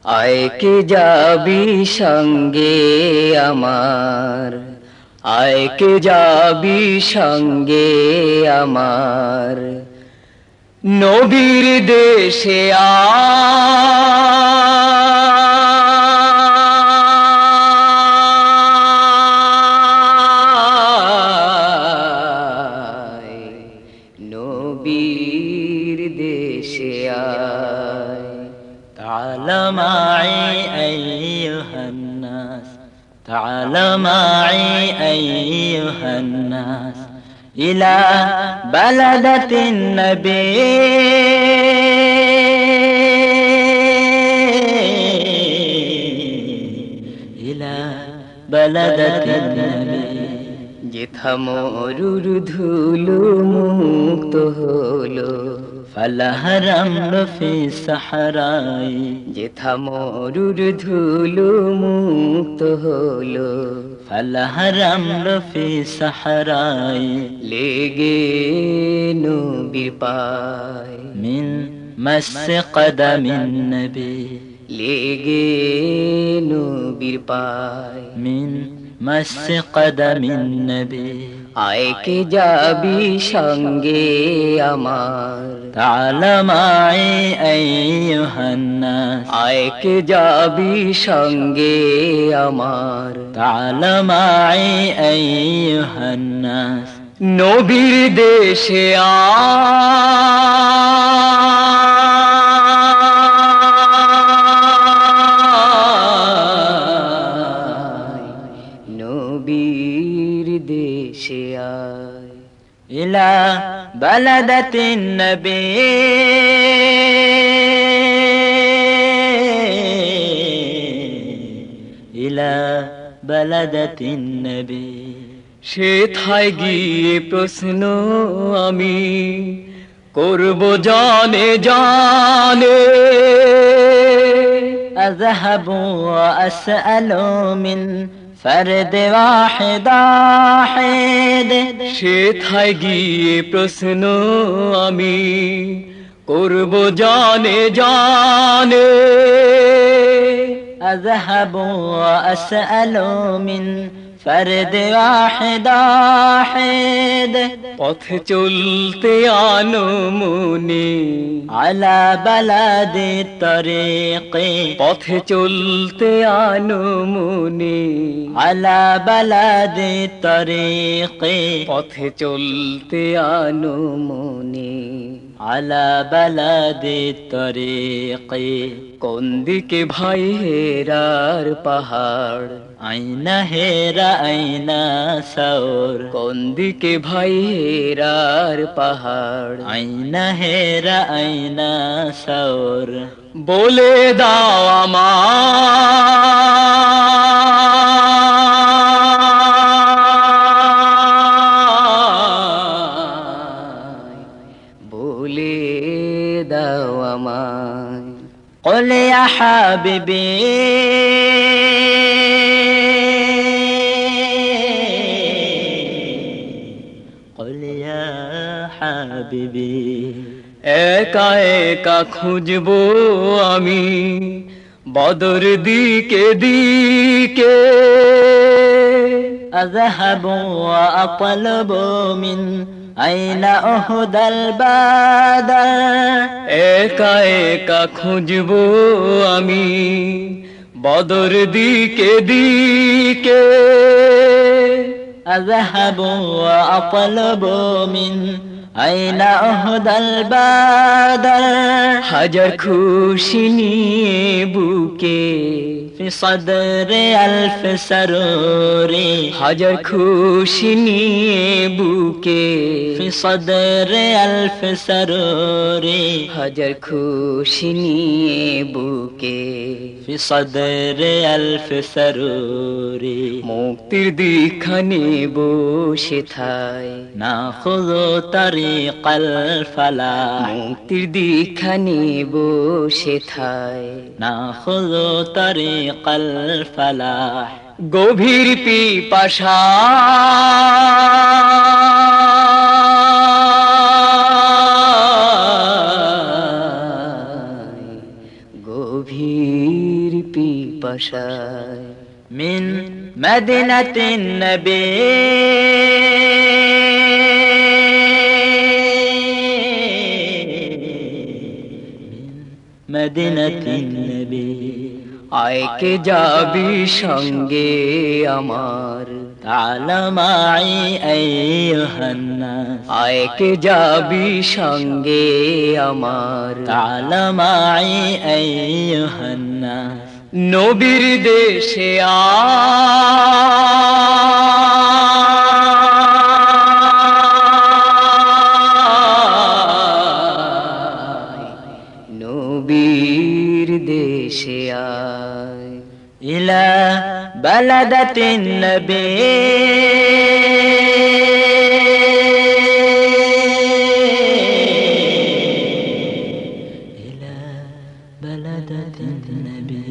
আয় কে যাবি সঙ্গে আমার, আয় কে যাবি সঙ্গে আমার, নবীর দেশে আয়, নবীর দেশে আয়। تعال معي أيها الناس، تعال معي أيها الناس إلى بلدة النبي، إلى بلدة النبي। যেথা মরুর ধুলো মুক্ত হলো, فلها الرمل في الصحراء، যেথা মরুর ধুলো মুক্ত হলো, فلها الرمل في الصحراء লেগে নবীর পায়, من مس قدم النبي، লেগে নবীর পায়। من مس قدم النبي। আয় কে যাবি সঙ্গে আমার, تعال معي أيها الناس، আয় কে যাবি সঙ্গে আমার, تعال معي أيها الناس নবীর দেশে আয়, নবীর দেশে আয়। إلى بلدة النبي، إلى بلدة النبي। সেথায় গিয়ে প্রশ্ন আমি করব জানে জানে, أذهب وأسأل من فرد واحد واحد، সেথায় গিয়ে প্রশ্ন আমি করব জানে জানে, أذهب وأسأل من فرد واحد واحد পথ চলতে আনমনে على بلد الطريق، পথ চলতে আনমনে على بلد الطريق، পথ চলতে আনমনে على بلد الطريق। কোন দিকে ভাই হেরার পাহাড়, أين هيرا أين ثور، কোন দিকে ভাই হেরার পাহাড়, أين هيرا أين ثور বলে দাও আমায়, বলে দাও আমায়। قل يا حبيبي، قل يا حبيبي، একা একা খুঁজবো আমি বদর দিকে দিকে, أذهب وأطلب من أين أهدى البدر، একা একা খুঁজবো আমি বদর দিকে দিকে, أذهب وأطلب من أين أهدى البدر، হাজার খুশি নিয়ে বুকে في صدري ألف سرور، হাজার খুশি নিয়ে বুকে, في صدري ألف سرور، হাজার খুশি নিয়ে বুকে, في صدري ألف سرور মুক্তির দীক্ষা নেব সেথায়, ناخذ طريق الفلاح، মুক্তির দীক্ষা নেব সেথায়, ناخذ طريق الفلاح গভীর পিপাসা গভীর নবীর পিপাসায় من مدينة النبي مدينة النبي আয় কে যাবি সঙ্গে আমার تعال معي أيها الناس আয় কে যাবি সঙ্গে আমার تعال معي أيها الناس নবীর দেশে নবীর দেশে আয় إلى بلدة النبي إلى بلدة النبي